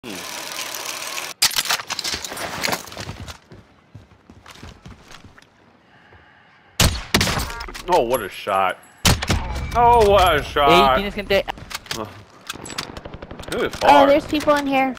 Oh, what a shot. Oh, what a shot. Hey, tienes gente. It was far. Oh, there's people in here.